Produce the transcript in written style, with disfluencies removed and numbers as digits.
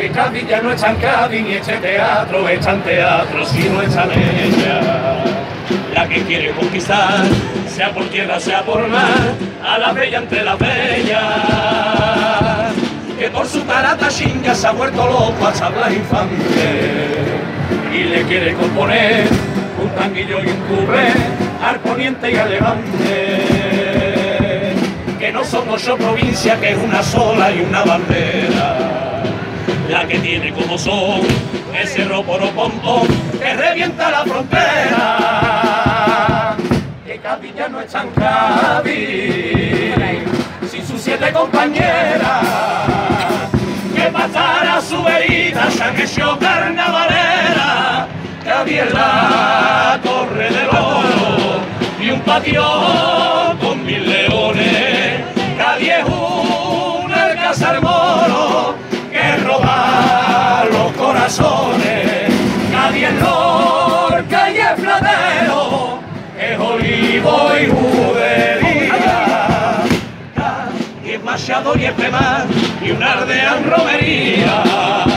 que Cádiz ya no está en Cádiz, ni este teatro está en teatro, si no está en ella. La que quiere conquistar, sea por tierra, sea por mar, a la bella entre las bellas, que por su tarata chinga se ha vuelto loco hasta Blas Infante, y le quiere componer un tanguillo y un cuplé al poniente y al levante, que no somos yo provincia, que es una sola y una bandera, la que tiene como son ese roporopompón que revienta la frontera, que Cádiz ya no está en Cádiz sin sus 7 compañeras, que pasar a su verita se han hecho carnavalera, Cádiz es la Torre del Oro y un patio con 1000 leones, Cádiz es un alcázar moro que roba los corazones, Cádiz es Lorca y es Fladero, es olivo y judería, Cádiz es Machado y es Pemar y un ardean romería.